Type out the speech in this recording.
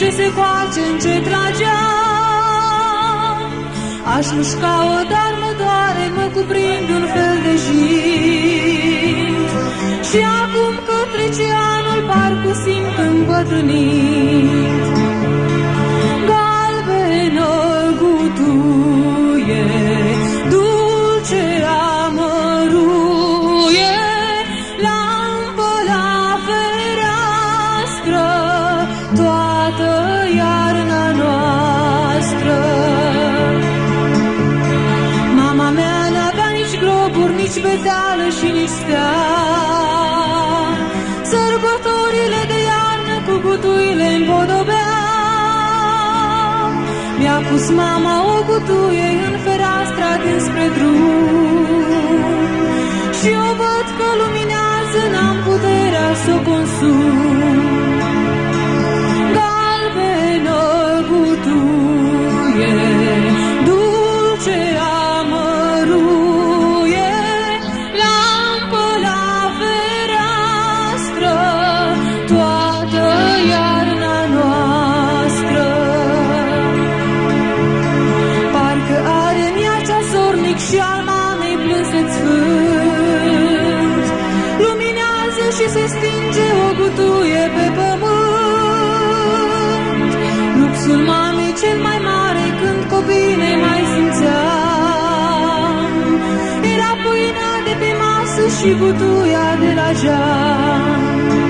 ce se coace, încet tragea. Aș mușca-o, dar mă doare, mă cuprind un fel de jit. Și acum că trece anul, parcă simt îmbătrânit. Galbenă gutuie, dulce amăruie, lampă la fereastră, toată iarna noastră. Mama mea n-avea nici globuri, nici beteală și nici stea. Sărbătorile de iarnă cu gutuile împodobea. Mi-a pus mama o gutuie în fereastra dinspre drum și o văd că luminează, n-am puterea să o consum. Galbenă gutuie, dulce amăruie, lampă la fereastră, toată iarna noastră. Parcă are în ea ceasornic și al mamei plânset sfânt. Luminează și se stinge o gutuie pe pământ. Luxul mamei cel mai mare când copiii ne mai simțeam era pâinea de pe masă și gutuia de la geam.